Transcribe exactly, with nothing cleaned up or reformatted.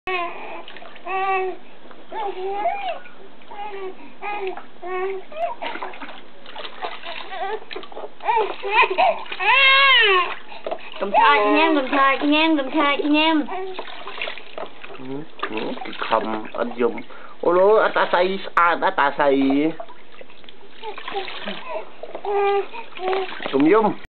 Cầm thai chị em, cầm thai chị em, cầm thai chị em. Không, anh dùng. Ô lô, anh ta xây, à, anh ta xây. Cùng dung.